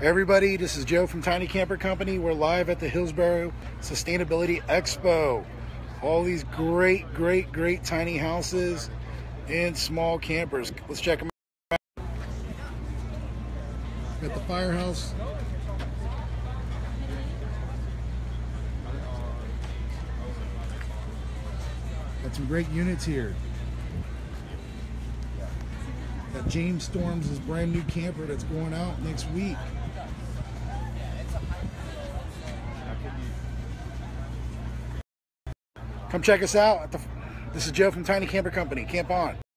Everybody, this is Joe from Tiny Camper Company. We're live at the Hillsborough Sustainability Expo. All these great tiny houses and small campers. Let's check them out. Got the firehouse. Got some great units here. Got James Storms' brand new camper that's going out next week. Come check us out. This is Joe from Tiny Camper Company. Camp on.